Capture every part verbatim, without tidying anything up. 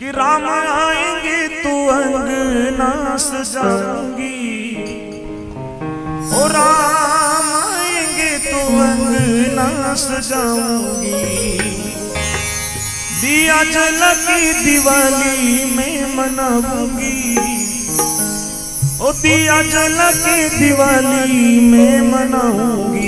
कि राम आएंगे तो अंगना सजाऊंगी, ओ राम आएंगे तो अंगना सजाऊंगी। दिया जला की दिवाली में मनाऊंगी, ओ दिया जला के दिवाली में मनाऊंगी।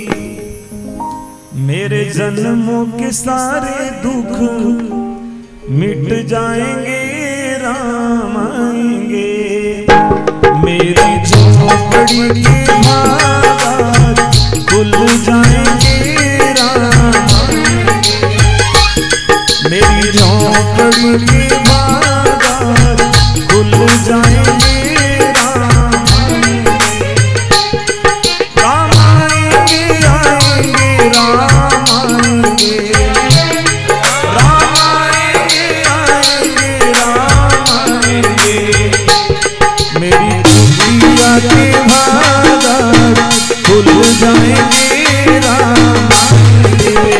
मेरे जन्मों के सारे दुख मिट जाएंगे, राम आएंगे। मेरी झोपड़ी के बागान खुल जाएंगे, राम आएंगे। मेरी झोपड़ी के बागान खुल जाएंगे, खुल जाएंगे, राम आएंगे।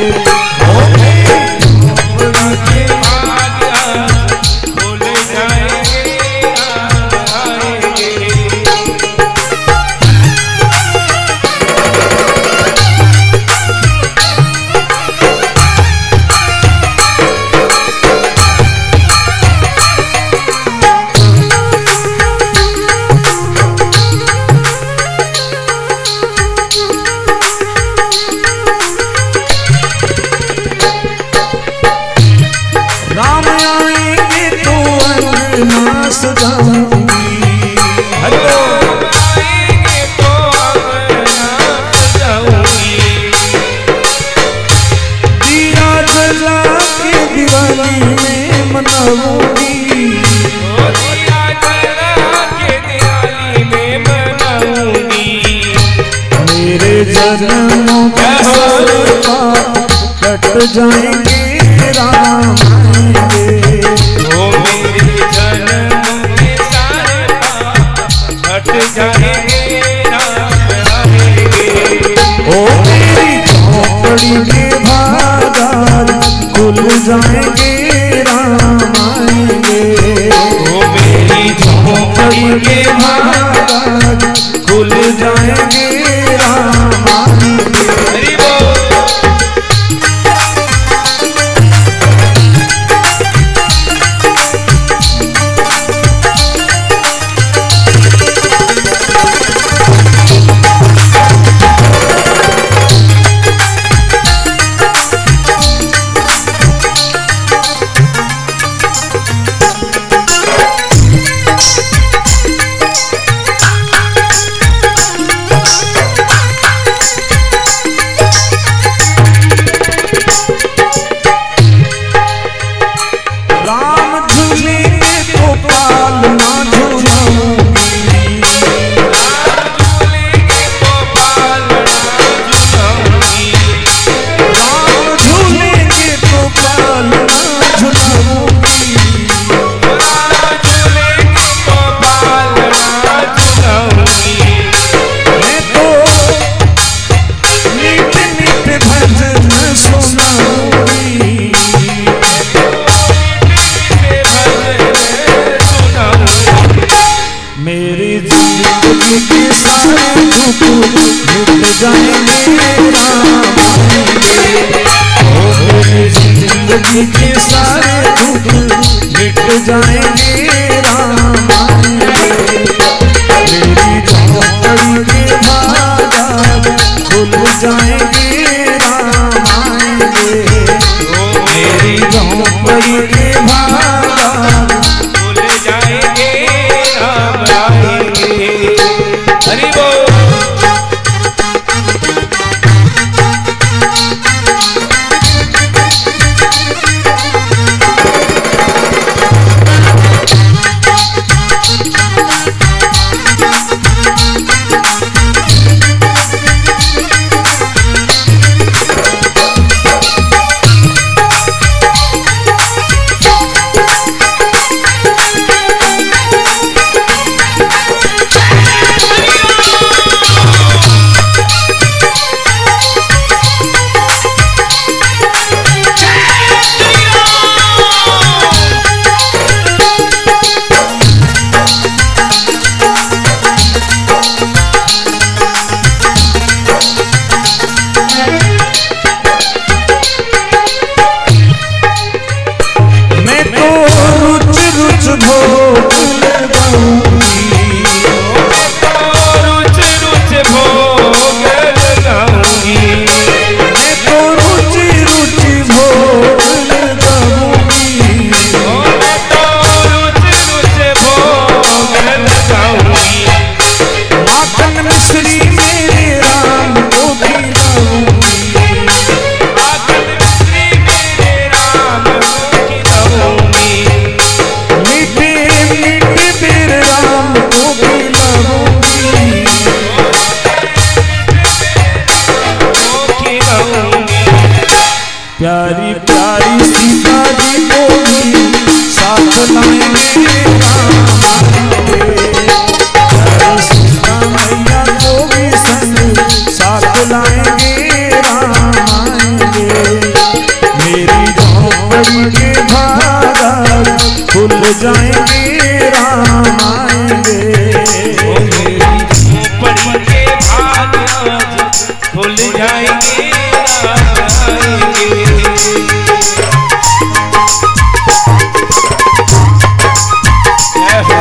जन्मों के सारे पाप कट जाएंगे, राम आएंगे। ओ मेरे जन्मों के सारे पाप कट जाएंगे, राम आएंगे। ओ मेरी झोपड़ी के बागान खुल जाएंगे, राम आएंगे। ओ मेरी झोपड़ी के बागान खुल जाएंगे, राम आएंगे। मिट जाएंगे, राम आएंगे। ओ मेरी जिंदगी के सारे दुख मिट जाएंगे, राम आएंगे। मेरी झोपड़ी के बागान खुल जाएंगे, राम आएंगे। मेरी झोपड़ी के बागान खुल जाएंगे, राम आएंगे। हरि बोल। भोग लगाऊंगी, रुच रुच भोग लगाऊंगी, मैं तो रुचि रुचि भोग लगाऊंगी, मैं तो रुच रुच भोग लगाऊंगी, माखन मिश्री मेरे राम को खिलाऊंगी, माखन मिश्री मेरे राम को खिलाऊंगी, मीठे मीठे मेरे राम को खिलाऊंगी, खिलाऊंगी, प्यारी प्यारी सीता जी को भी साथ लाएंगे राम आएंगे, प्यारी सीता मैया को भी संग साथ लाएंगे राम आएंगे, मेरी झोंपड़ी के भाग खुल जाएंगे राम आएंगे, ओ मेरी झोपड़ी के भाग आज खुल जाएंगे राम आएंगे। जय हो।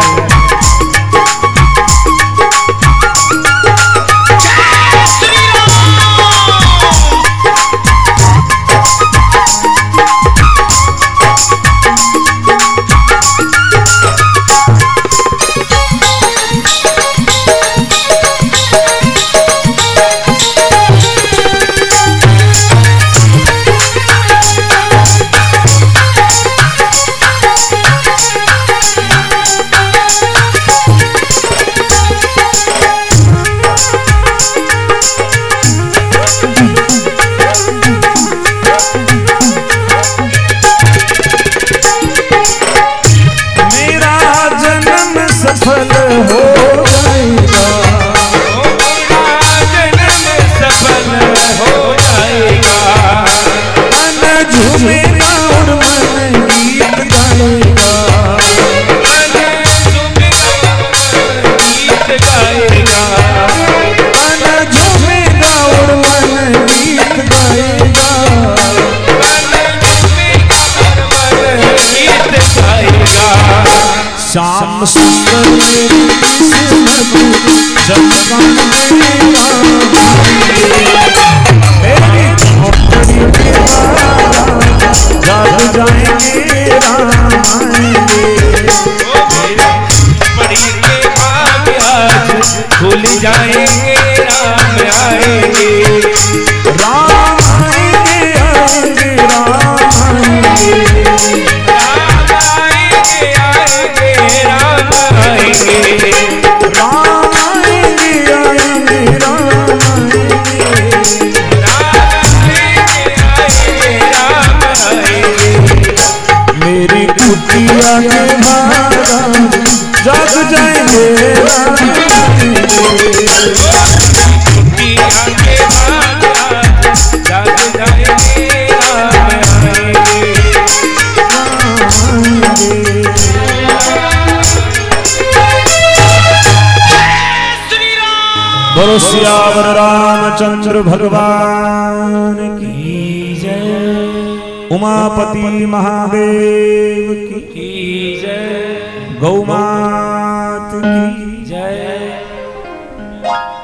मेरा जन्म सफल हो जाएगा, ओ मेरा जन्म सफल हो जाएगा, मन झूमेगा और मन गीत गाएगा, मन झूमेगा गीत गाएगा, मन झूमेगा और मन गीत गाएगा, मन झूमेगा और मन गीत गाएगा। श्याम सुंदर मेरी किस्मत चमकाने राम आएंगे, मेरी झोपड़ी के बाहर जग जाएंगे राम आएंगे, ओ मेरी बड़ी के भाग आज खुल जाएंगे राम आएंगे, राम आएंगे आएंगे राम आएंगे, राम आएंगे आएंगे राम आएंगे, राम आएंगे आएंगे राम आएंगे, राम आएंगे मेरी कुटिया के महाराज जग जाएंगे राम आएंगे, छुट्टियां के बाद जाग जाएंगे राम आएंगे। बोलो सियावर रामचंद्र भगवान की जय, उमापति महादेव की की जय, गौ मात की जय।